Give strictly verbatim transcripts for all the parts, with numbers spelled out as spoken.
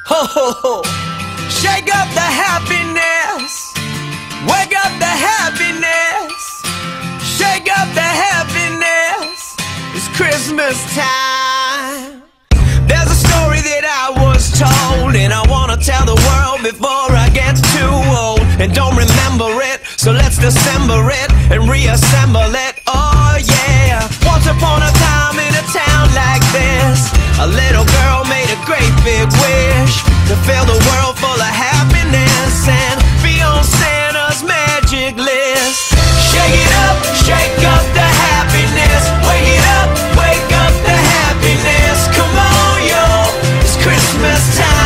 Ho ho ho! Shake up the happiness, wake up the happiness, shake up the happiness. It's Christmas time. There's a story that I was told, and I wanna tell the world before I get too old and don't remember it. So let's dissemble it and reassemble it. Oh yeah. Once upon a time in a town like this, a little girl made a great big wish to fill the world full of happiness and be on Santa's magic list. Shake it up, shake up the happiness. Wake it up, wake up the happiness. Come on, yo, it's Christmas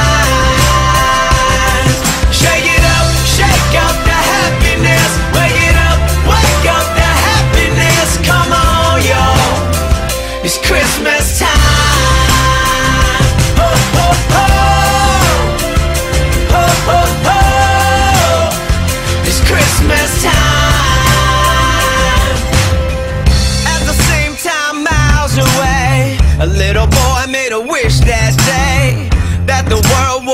time. Shake it up, shake up the happiness. Wake it up, wake up the happiness. Come on, yo, it's Christmas time. Christmas time. At the same time, miles away, a little boy made a wish that day that the world